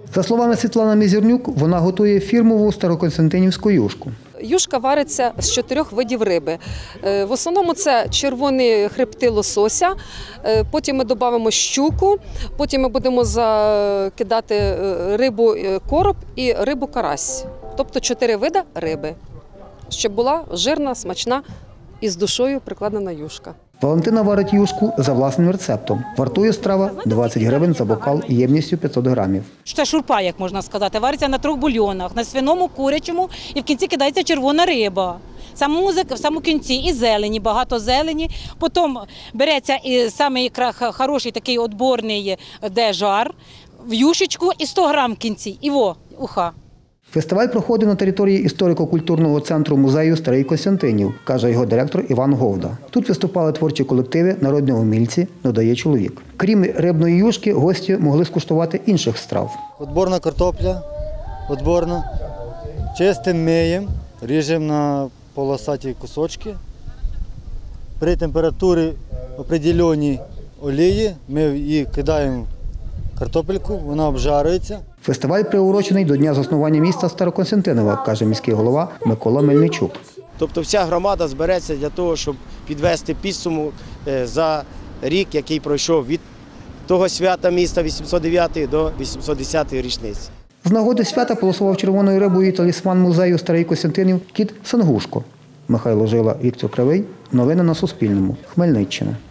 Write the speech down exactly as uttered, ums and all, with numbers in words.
За словами Світлани Мізернюк, вона готує фірмову старокостянтинівську юшку. Юшка вариться з чотирьох видів риби. В основному це червоні хребти лосося, потім ми додамо щуку, потім ми будемо закидати рибу короб і рибу карась. Тобто чотири види риби, щоб була жирна, смачна і з душою прикладена юшка. Валентина варить юшку за власним рецептом. Вартує страва двадцять гривень за бокал ємністю п'ятсот грамів. Це шурпа, як можна сказати, вариться на трьох бульйонах, на свиному, курячому і в кінці кидається червона риба. Самому, в самому кінці і зелені, багато зелені. Потім береться і самий хороший такий отборний де жар, в юшечку і сто грам в кінці. І во, уха. Фестиваль проходив на території історико-культурного центру музею Старий Костянтинів, каже його директор Іван Говда. Тут виступали творчі колективи, народні умільці, додає чоловік. Крім рибної юшки, гості могли скуштувати інших страв. Отборна картопля, отборна. Чистим, миємо, ріжемо на полосаті кусочки. При температурі определеній олії ми її кидаємо в картопельку, вона обжарюється. Фестиваль приурочений до дня заснування міста Старокостянтинова, каже міський голова Микола Мельничук. Тобто вся громада збереться для того, щоб підвести підсумок за рік, який пройшов від того свята міста вісімсот дев'ятої до вісімсот десятої річниці. З нагоди свята полосував червоною рибою талісман музею Старий Костянтинів кіт Сангушко. Михайло Жила, Віктор Кривий. Новини на Суспільному. Хмельниччина.